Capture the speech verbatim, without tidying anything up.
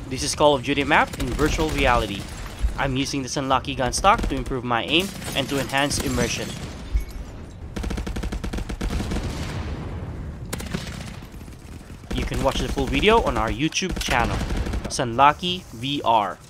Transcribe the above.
This is Call of Duty map in virtual reality. I'm using the Sanlaki gun stock to improve my aim and to enhance immersion. You can watch the full video on our YouTube channel, Sanlaki V R.